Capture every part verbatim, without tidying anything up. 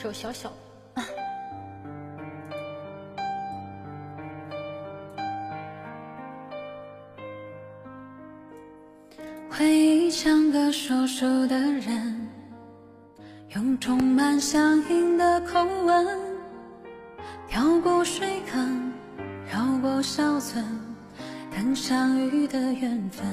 首小小。回忆像个说书的人，用充满乡音的口吻，跳过水坑，绕过小村，等相遇的缘分。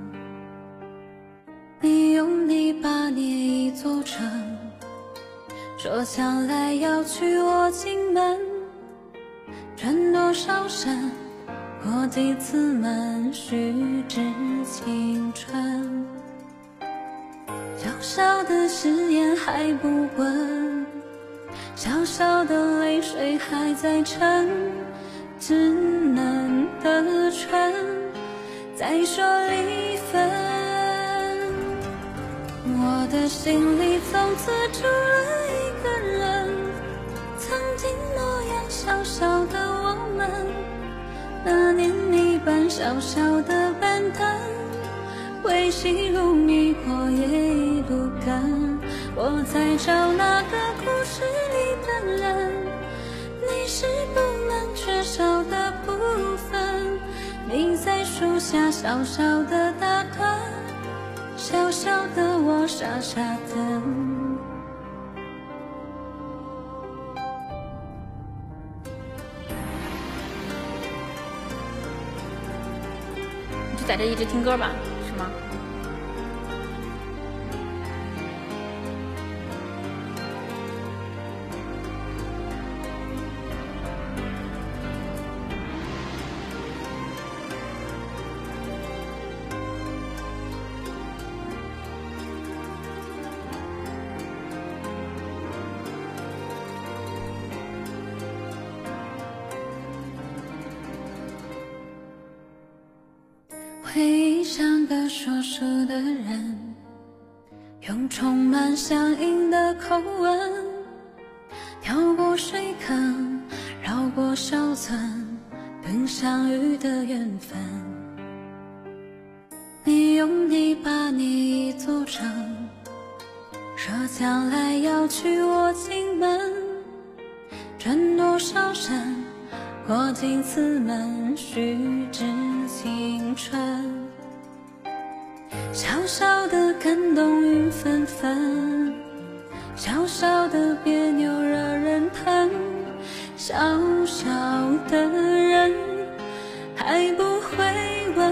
你用泥巴捏一座城，说将来要娶我进门，转多少身，过几次门，虚掷青春。小小的誓言还不稳，小小的泪水还在沉，稚嫩的唇再说离分。我的心里从此住了一个人，曾经模样小小的我们，那年你搬小小的板凳，维系如迷火也一路跟。我在找那个故事里的人，你是不能缺少的部分。你在树下小小的打盹，小小的我傻傻等。你就在这一直听歌吧，是吗？回忆像个说书的人，用充满乡音的口吻，跳过水坑，绕过小村，等相遇的缘分。你用泥巴捏一座城，说将来要娶我进门，转多少身，过几次门，虚掷青春。小小的感动雨纷纷，小小的别扭惹人疼，小小的人还不会问。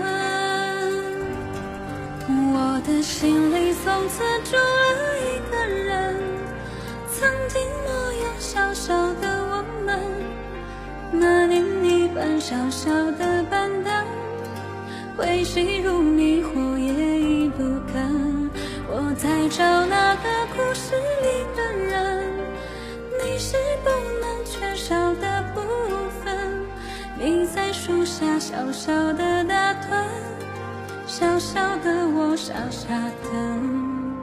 我的心里从此住了一个人，曾经模样小小的我们，那年你搬小小的板凳，维系如迷火也一路跟。我在找那个故事里的人，你是不能缺少的部分。你在树下小小的打盹，小小的我傻傻等。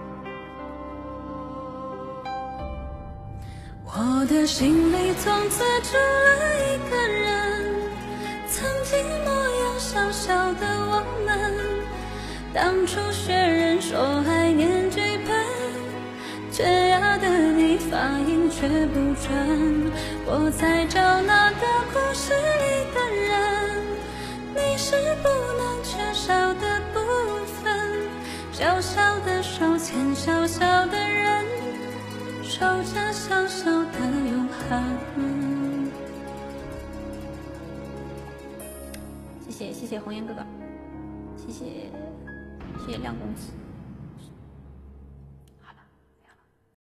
我的心里从此住了一个人，曾经模样小小的我们，当初学人说爱念剧本，缺牙的你发音却不准。我在找那个故事里的人，你是不能缺少的部分。小小的手牵小小的人，守着小小的永恒。谢谢谢谢红颜哥哥，谢谢谢谢亮公子。